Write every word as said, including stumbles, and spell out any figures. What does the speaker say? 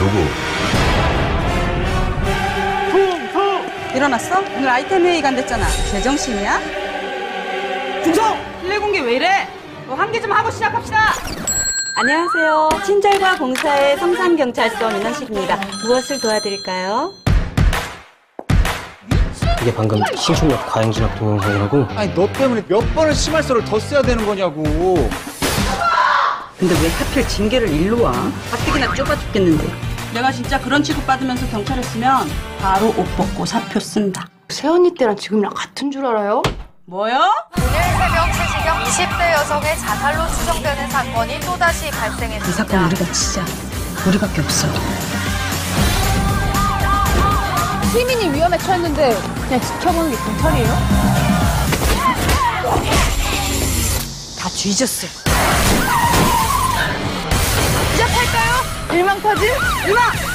누구? 일어났어? 오늘 아이템 회의 간댔잖아. 제정신이야? 중성! 실내 공개 왜 이래? 뭐 한 개 좀 하고 시작합시다. 안녕하세요. 친절과 봉사의 성산경찰서 민원실입니다. 무엇을 도와드릴까요? 이게 방금 신촌역 과잉진압 동영상이라고? 아니 너 때문에 몇 번을 심할서를 더 써야 되는 거냐고. 근데 왜 하필 징계를 일로 와? 가뜩이나 좁아 죽겠는데. 내가 진짜 그런 취급받으면서 경찰했으면 바로 옷 벗고 사표 쓴다. 세연이 때랑 지금이랑 같은 줄 알아요? 뭐요? 오늘 새벽 세 시경 이십 대 여성의 자살로 추정되는 사건이 또다시 발생했습니다. 이 사건 우리가 치자. 우리밖에 없어. 시민이 위험에 처했는데 그냥 지켜보는 게 경찰이에요? 다 뒤졌어. 시작할까요? 일망타지? 일망!